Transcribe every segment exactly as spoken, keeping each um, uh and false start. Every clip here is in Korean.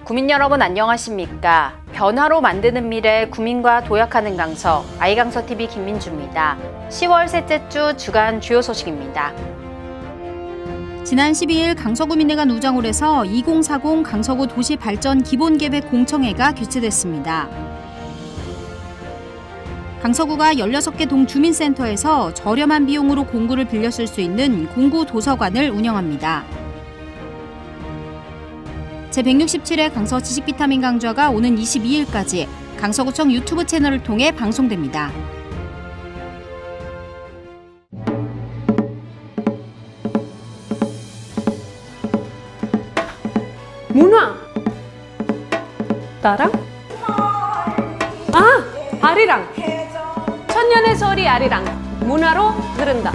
구민 여러분 안녕하십니까? 변화로 만드는 미래 구민과 도약하는 강서 아이강서티비 김민주입니다. 시월 셋째 주 주간 주요 소식입니다. 지난 십이일 강서구민회관 우장홀에서 이공사공 강서구 도시발전 기본계획 공청회가 개최됐습니다. 강서구가 열여섯 개 동주민센터에서 저렴한 비용으로 공구를 빌려 쓸 수 있는 공구 도서관을 운영합니다. 제백육십칠 회 강서 지식비타민 강좌가 오는 이십이일까지 강서구청 유튜브 채널을 통해 방송됩니다. 문화 나랑? 아! 아리랑! 천년의 소리 아리랑 문화로 흐른다.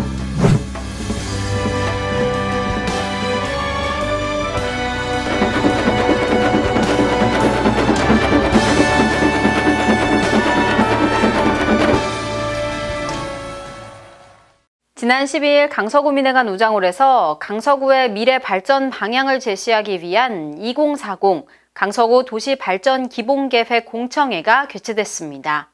지난 십이일 강서구민회관 우장홀에서 강서구의 미래 발전 방향을 제시하기 위한 이공사공 강서구 도시발전 기본계획 공청회가 개최됐습니다.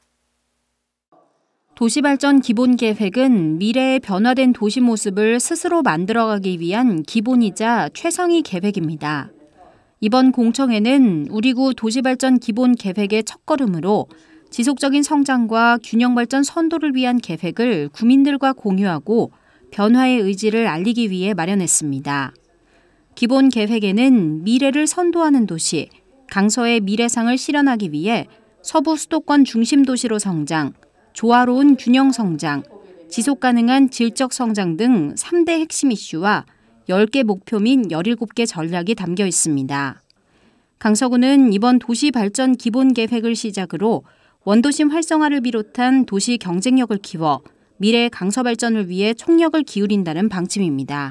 도시발전 기본계획은 미래의 변화된 도시 모습을 스스로 만들어가기 위한 기본이자 최상위 계획입니다. 이번 공청회는 우리구 도시발전 기본계획의 첫걸음으로 지속적인 성장과 균형발전 선도를 위한 계획을 구민들과 공유하고 변화의 의지를 알리기 위해 마련했습니다. 기본 계획에는 미래를 선도하는 도시, 강서의 미래상을 실현하기 위해 서부 수도권 중심 도시로 성장, 조화로운 균형 성장, 지속 가능한 질적 성장 등 삼 대 핵심 이슈와 열 개 목표 및 열일곱 개 전략이 담겨 있습니다. 강서구는 이번 도시발전 기본계획을 시작으로 원도심 활성화를 비롯한 도시 경쟁력을 키워 미래 강서 발전을 위해 총력을 기울인다는 방침입니다.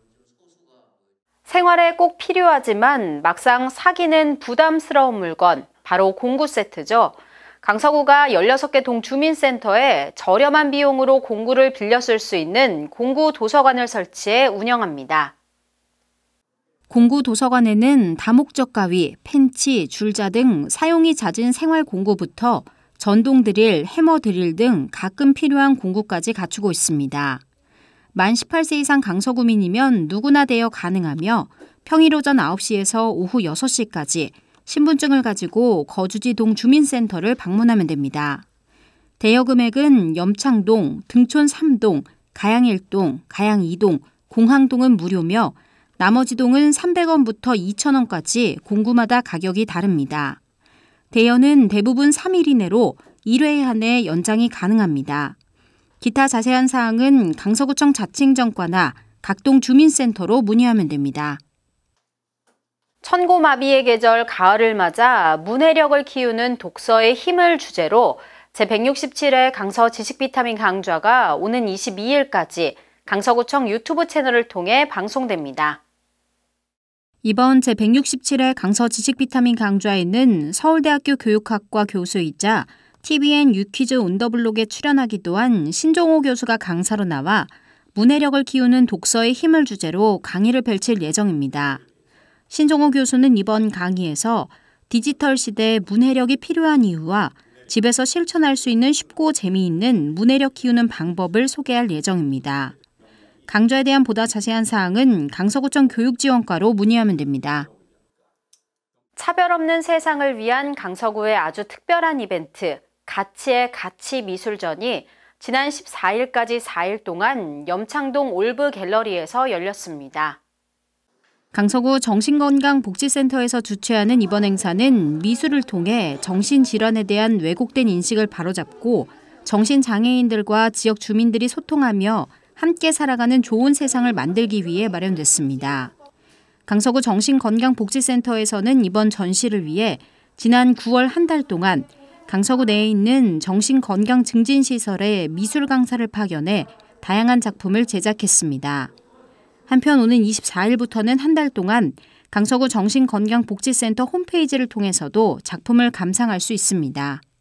생활에 꼭 필요하지만 막상 사기는 부담스러운 물건, 바로 공구 세트죠. 강서구가 열여섯 개 동주민센터에 저렴한 비용으로 공구를 빌려 쓸 수 있는 공구 도서관을 설치해 운영합니다. 공구 도서관에는 다목적 가위, 펜치, 줄자 등 사용이 잦은 생활 공구부터 전동 드릴, 해머 드릴 등 가끔 필요한 공구까지 갖추고 있습니다. 만 십팔 세 이상 강서구민이면 누구나 대여 가능하며 평일 오전 아홉 시에서 오후 여섯 시까지 신분증을 가지고 거주지 동주민센터를 방문하면 됩니다. 대여 금액은 염창동, 등촌 삼 동, 가양 일 동, 가양 이 동, 공항동은 무료며 나머지 동은 삼백 원부터 이천 원까지 공구마다 가격이 다릅니다. 대여는 대부분 삼 일 이내로 일 회에 한해 연장이 가능합니다. 기타 자세한 사항은 강서구청 자칭정과나 각동 주민센터로 문의하면 됩니다. 천고마비의 계절 가을을 맞아 문해력을 키우는 독서의 힘을 주제로 제백육십칠 회 강서 지식비타민 강좌가 오는 이십이일까지 강서구청 유튜브 채널을 통해 방송됩니다. 이번 제백육십칠 회 강서 지식비타민 강좌에는 서울대학교 교육학과 교수이자 티비엔 유퀴즈 온더블록에 출연하기도 한 신종호 교수가 강사로 나와 문해력을 키우는 독서의 힘을 주제로 강의를 펼칠 예정입니다. 신종호 교수는 이번 강의에서 디지털 시대에 문해력이 필요한 이유와 집에서 실천할 수 있는 쉽고 재미있는 문해력 키우는 방법을 소개할 예정입니다. 강좌에 대한 보다 자세한 사항은 강서구청 교육지원과로 문의하면 됩니다. 차별 없는 세상을 위한 강서구의 아주 특별한 이벤트, 가치의 가치 미술전이 지난 십사일까지 사 일 동안 염창동 올브 갤러리에서 열렸습니다. 강서구 정신건강복지센터에서 주최하는 이번 행사는 미술을 통해 정신질환에 대한 왜곡된 인식을 바로잡고 정신장애인들과 지역 주민들이 소통하며 함께 살아가는 좋은 세상을 만들기 위해 마련됐습니다. 강서구 정신건강복지센터에서는 이번 전시를 위해 지난 구월 한 달 동안 강서구 내에 있는 정신건강증진시설에 미술 강사를 파견해 다양한 작품을 제작했습니다. 한편 오는 이십사일부터는 한 달 동안 강서구 정신건강복지센터 홈페이지를 통해서도 작품을 감상할 수 있습니다.